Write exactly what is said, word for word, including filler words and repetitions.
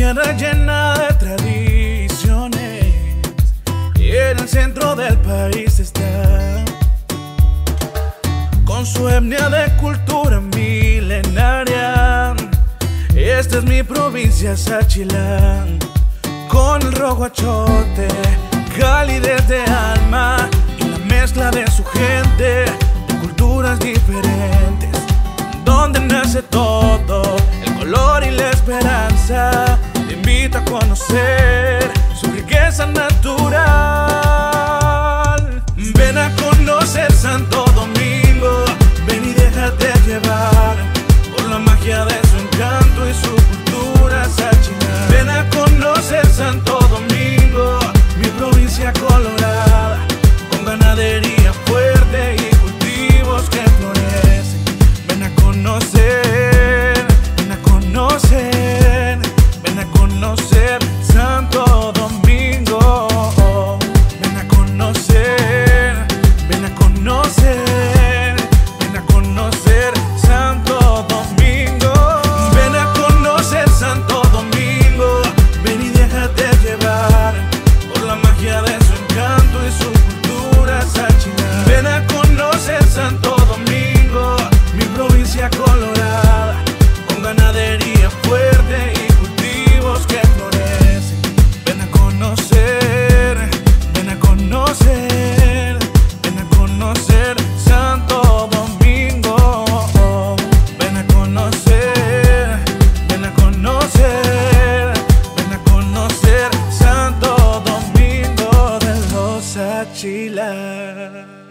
tierra llena de tradiciones y en el centro del país está, con su etnia de cultura milenaria. Esta es mi provincia, Sachilán, con el rojo achote, calidez de alma y la mezcla de su gente, de culturas diferentes, donde nace todo, el color y la esperanza. Te invito a conocer su riqueza natural. Ven a conocer Santo Domingo, ven y déjate llevar por la magia de su encanto y su cultura Sachilán. Ven a conocer Santo Domingo, mi provincia colorada, con ganadería fuerte y cultivos que florecen. Ven a conocer, ven a conocer, ven a conocer Santo Domingo. Ven a conocer, ven a conocer, ven a conocer Santo Domingo. Ven a conocer Santo Domingo, ven y déjate llevar por la magia de su encanto y su cultura Sachilán. Ven a conocer Santo Domingo, mi provincia colorada, con ganadería fuerte y cultivos que florecen. Ven a conocer, ven a conocer, ven a conocer Santo Domingo. Ven a conocer, ven a conocer, ven a conocer Santo Domingo de los Sachilán.